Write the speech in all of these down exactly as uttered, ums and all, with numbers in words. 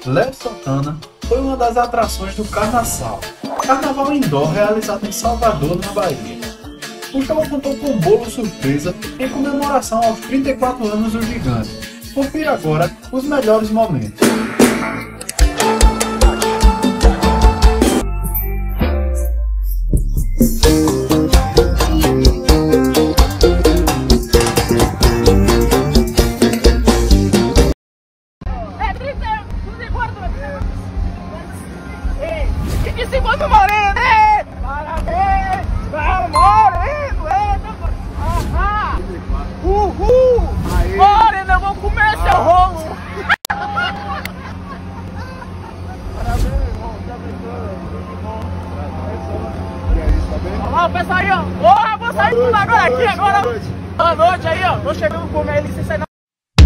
Léo Santana foi uma das atrações do Carnaçal, carnaval indoor realizado em Salvador, na Bahia. O show contou com um bolo surpresa em comemoração aos trinta e quatro anos do gigante. Confira agora os melhores momentos. Ó, o pessoal aí, ó. Porra, vou sair tudo agora aqui, agora. Boa noite aí, ó. Tô chegando com minha licença não.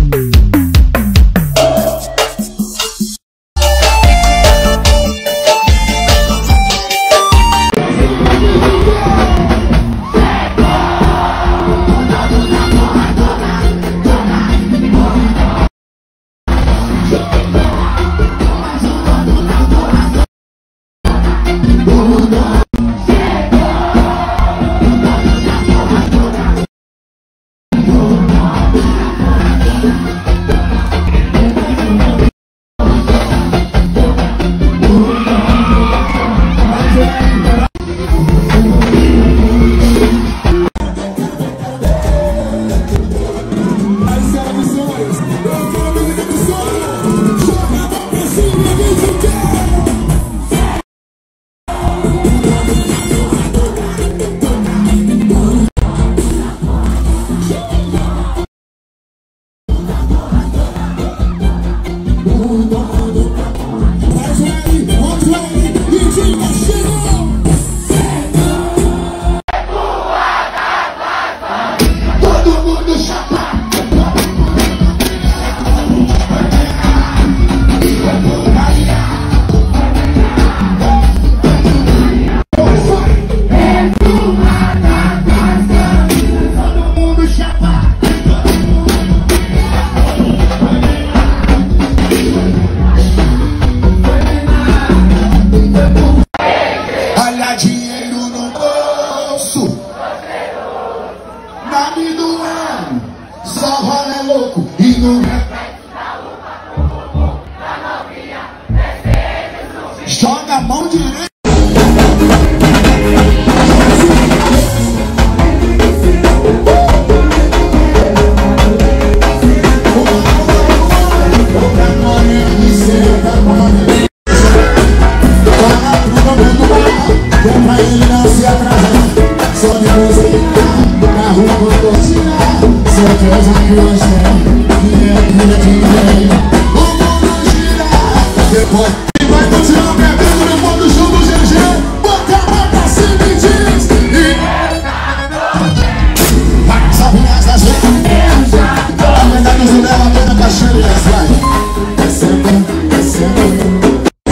Só rola louco e não joga a mão direita. Pra ele não se atrasar, só depois que na rua quando torcida. Certeza que hoje é, que é a vida de ninguém. O mundo gira, depois e vai continuar bebendo no pôr do show do G G. Bota a mão pra cima e diz e vai, salve essa gente. A verdade do dela toda caixinha e vai descendo, descendo.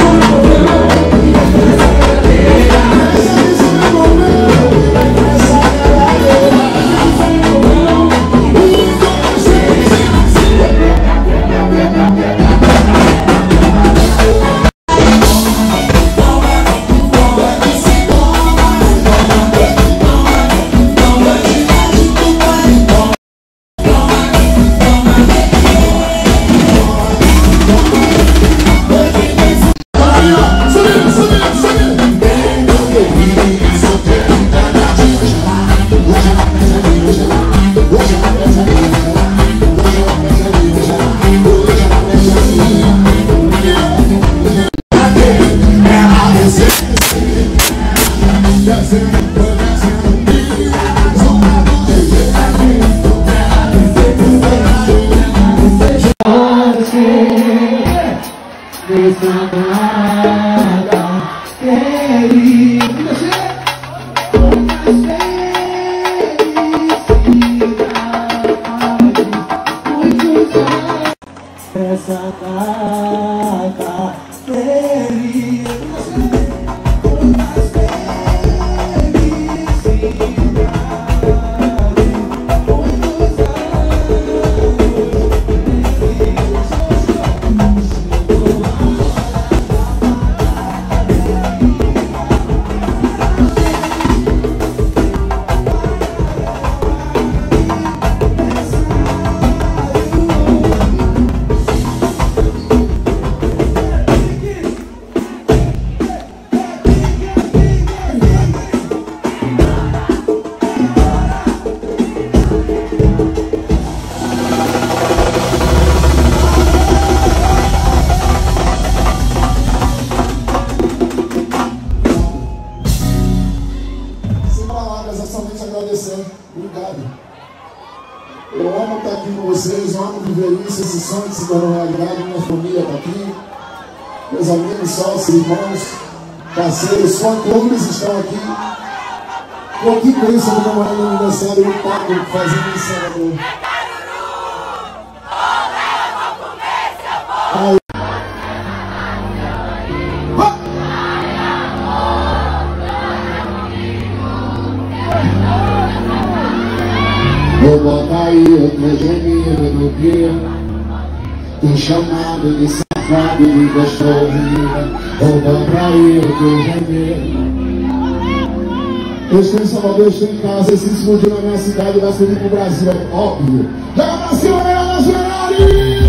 Essa data feliz. isso, eu amo viver isso, esse sonho que se tornou realidade, minha família está aqui, meus amigos, sócios, irmãos, parceiros, fã-clubes estão aqui. Estou aqui com isso, eu comemorando o aniversário do Pablo, fazendo isso, Salvador. Aí. Vou botar aí o teu gemido no dia, tô chamado de safado, de gostoso. Vou botar aí o teu gemido. Eu estou em Salvador, eu estou em casa, esse explodiu na minha cidade, vai subir pro Brasil, é óbvio. Joga pra cima, melhor nacional!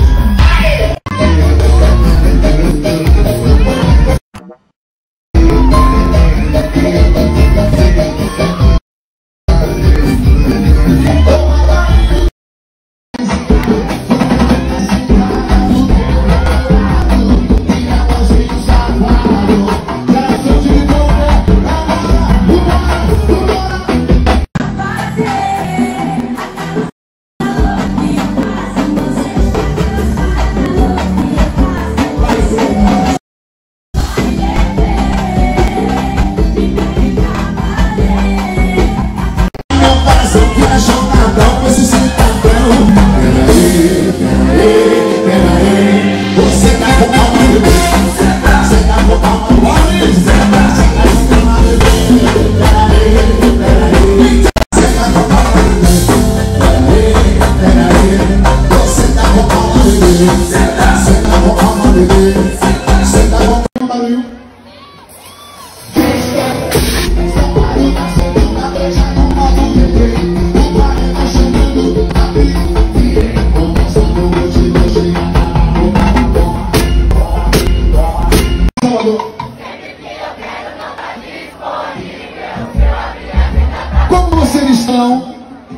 Como vocês estão?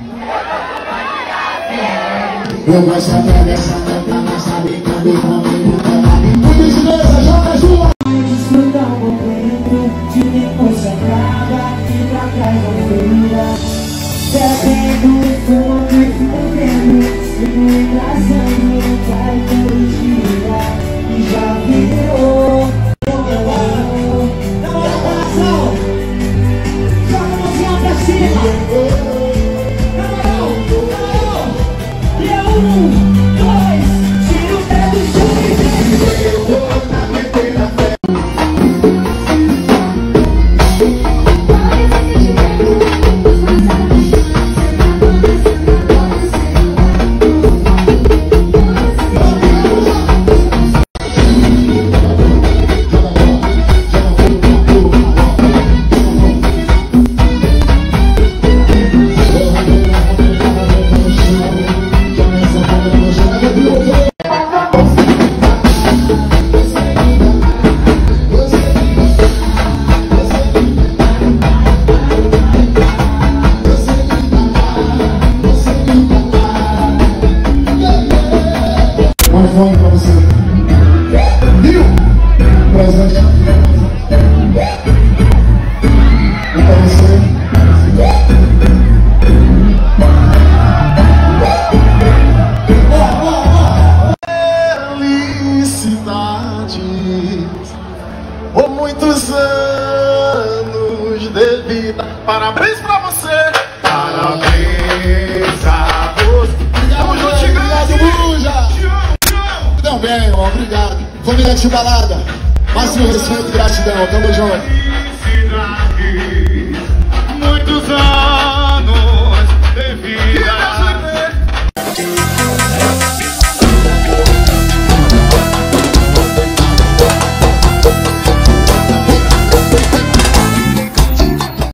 Eu vou saber dessa tanta massa brincando comigo. Por gentileza, joga as duas. Desfrutar o momento, de depois se acaba e pra trás não vira. Bebendo, fome, bebendo, e engraçando, vai todo dia. E já virou. Fone pra você. Viu? Presente. E pra você. Felicidade. Por muitos anos de vida. Parabéns pra você. Parabéns a você. Tamo junto, Tão bem, irmão, obrigado. Família de balada, máximo respeito e gratidão, tamo junto. Muitos anos.